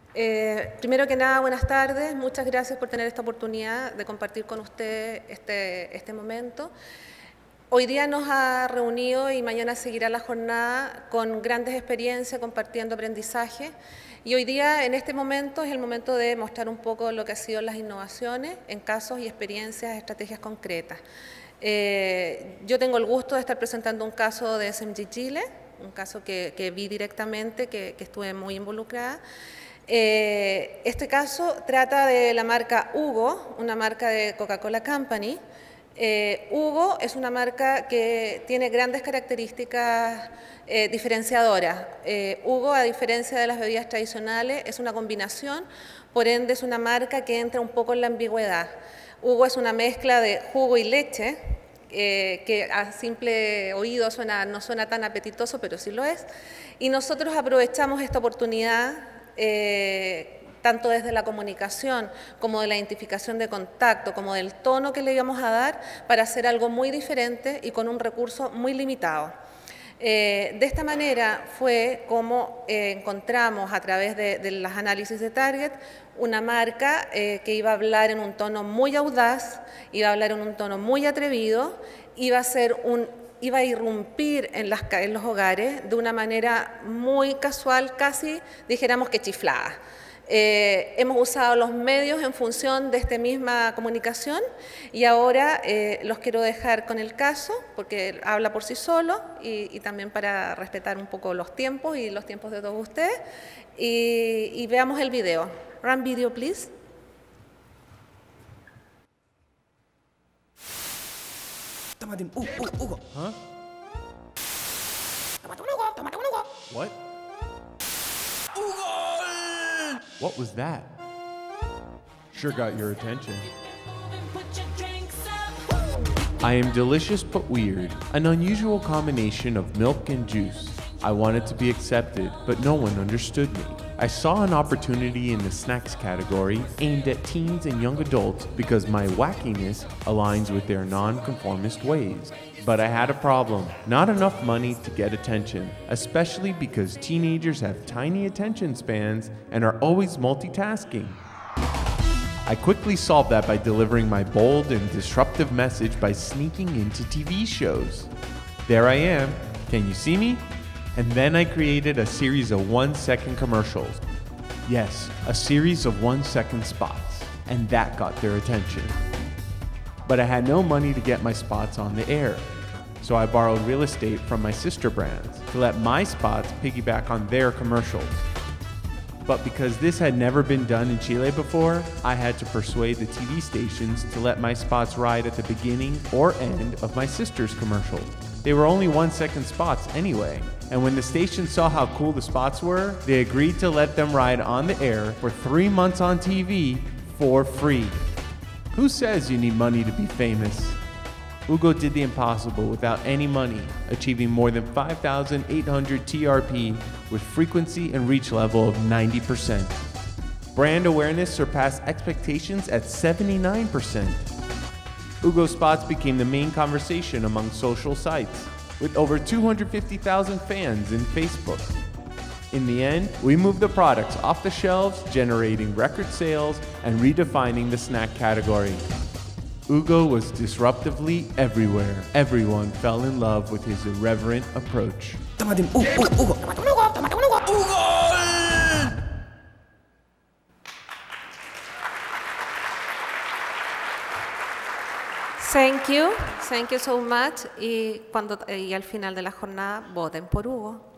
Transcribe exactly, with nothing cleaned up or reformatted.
Eh, primero que nada, buenas tardes. Muchas gracias por tener esta oportunidad de compartir con usted este, este momento. Hoy día nos ha reunido y mañana seguirá la jornada con grandes experiencias, compartiendo aprendizaje. Y hoy día, en este momento, es el momento de mostrar un poco lo que han sido las innovaciones en casos y experiencias, estrategias concretas. Eh, yo tengo el gusto de estar presentando un caso de S M G Chile, un caso que, que vi directamente, que, que estuve muy involucrada. Eh, este caso trata de la marca Hugo, una marca de Coca-Cola Company. Eh, Hugo es una marca que tiene grandes características eh, diferenciadoras. Eh, Hugo, a diferencia de las bebidas tradicionales, es una combinación, por ende es una marca que entra un poco en la ambigüedad. Hugo es una mezcla de jugo y leche, eh, que a simple oído suena, no suena tan apetitoso, pero sí lo es. Y nosotros aprovechamos esta oportunidad eh, tanto desde la comunicación como de la identificación de contacto, como del tono que le íbamos a dar para hacer algo muy diferente y con un recurso muy limitado. Eh, de esta manera fue como eh, encontramos a través de, de los análisis de Target una marca eh, que iba a hablar en un tono muy audaz, iba a hablar en un tono muy atrevido, iba a ser un iba a irrumpir en, las, en los hogares de una manera muy casual, casi dijéramos que chiflada. Eh, hemos usado los medios en función de esta misma comunicación y ahora eh, los quiero dejar con el caso porque habla por sí solo y, y también para respetar un poco los tiempos y los tiempos de todos ustedes. Y, y veamos el video. Run video, please. Tómate un Hugo, Hugo, Hugo. Huh? Tómate un Hugo, tómate un Hugo. What? ¡Hugo! What was that? Sure got your attention. I am delicious but weird, an unusual combination of milk and juice. I wanted to be accepted, but no one understood me. I saw an opportunity in the snacks category aimed at teens and young adults because my wackiness aligns with their non-conformist ways. But I had a problem, not enough money to get attention, especially because teenagers have tiny attention spans and are always multitasking. I quickly solved that by delivering my bold and disruptive message by sneaking into T V shows. There I am, can you see me? And then I created a series of one-second commercials. Yes, a series of one-second spots, and that got their attention. But I had no money to get my spots on the air, so I borrowed real estate from my sister brands to let my spots piggyback on their commercials. But because this had never been done in Chile before, I had to persuade the T V stations to let my spots ride at the beginning or end of my sister's commercials. They were only one-second spots anyway, and when the station saw how cool the spots were, they agreed to let them ride on the air for three months on T V for free. Who says you need money to be famous? Hugo did the impossible without any money, achieving more than five thousand eight hundred T R P with frequency and reach level of ninety percent. Brand awareness surpassed expectations at seventy-nine percent. Hugo spots became the main conversation among social sites, with over two hundred fifty thousand fans in Facebook. In the end, we moved the products off the shelves, generating record sales and redefining the snack category. Hugo was disruptively everywhere. Everyone fell in love with his irreverent approach. Tómate un Hugo, Hugo, Hugo. Tómate un Hugo, tómate un Hugo. ¡Hugo! Thank you, thank you so much. Y, cuando, y al final de la jornada, voten por Hugo.